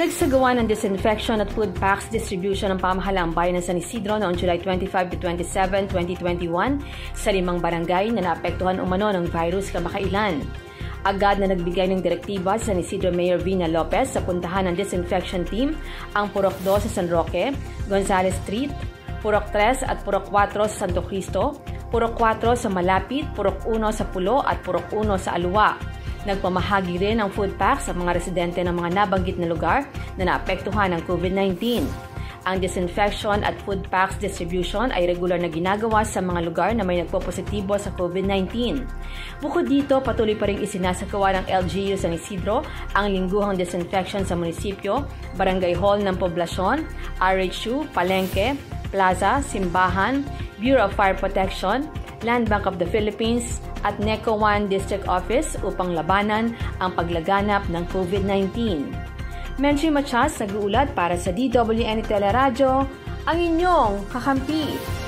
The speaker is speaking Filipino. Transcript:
Nagsagawa ng disinfection at food packs distribution ng Pamahalaang Bayan ng San Isidro noong July 25 to 27, 2021 sa Limang Barangay na naapektuhan umano ng virus kamakailan. Agad na nagbigay ng direktiba sa San Isidro Mayor Vina Lopez sa puntahan ng disinfection team ang Purok 2 sa San Roque, Gonzalez Street, Purok 3 at Purok 4 sa Sto Cristo, Purok 4 sa Malapit, Purok 1 sa Pulo at Purok 1 sa Alua. Nagpamahagi rin ng food packs sa mga residente ng mga nabanggit na lugar na naapektuhan ng COVID-19. Ang disinfection at food packs distribution ay regular na ginagawa sa mga lugar na may nagpopositibo sa COVID-19. Bukod dito, patuloy pa rin isinasagawa ng LGU San Isidro ang lingguhang disinfection sa munisipyo, barangay hall ng poblasyon, RHU, palengke, plaza, simbahan, Bureau of Fire Protection, Land Bank of the Philippines at NECO 1 District Office upang labanan ang paglaganap ng COVID-19. Menchi Machas, nag-uulat para sa DWN Teleradyo, ang inyong kakampi.